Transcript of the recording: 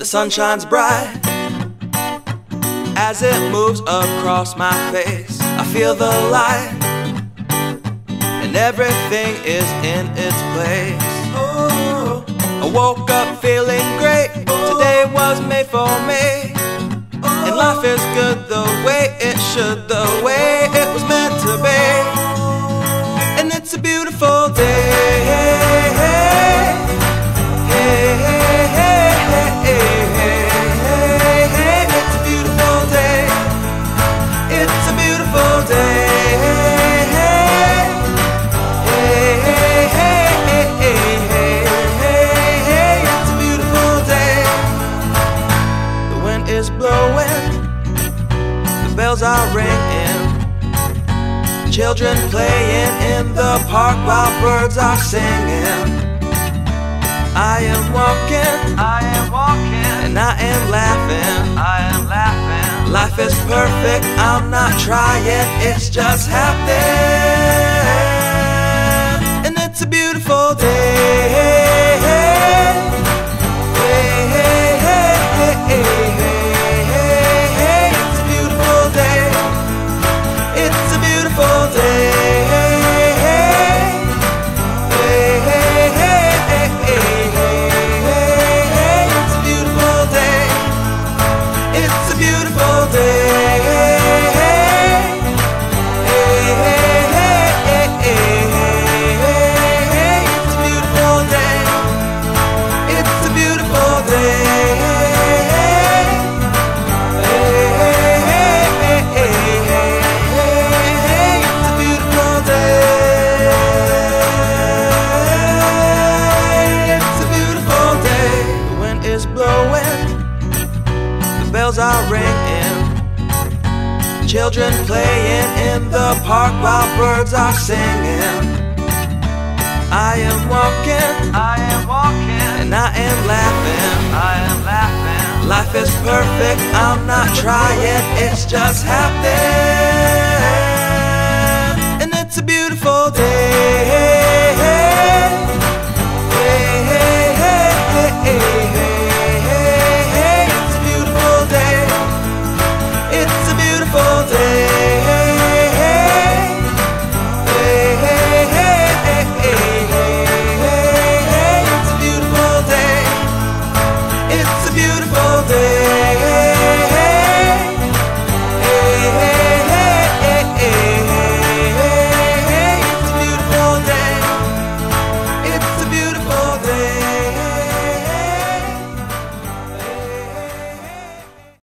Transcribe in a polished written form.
sun shines bright as it moves across my face. I feel the light and everything is in its place. Oh, I woke up feeling great. Today was made for me, and life is good the way it should, the way it was meant to be. And it's a beautiful day. Is blowing, the bells are ringing, children playing in the park while birds are singing. I am walking, and I am laughing, Life is perfect, I'm not trying, it's just happening. And it's a beautiful day. Bells are ringing, children playing in the park while birds are singing. I am walking, and I am laughing, Life is perfect, I'm not trying, it's just happening. And it's a beautiful day.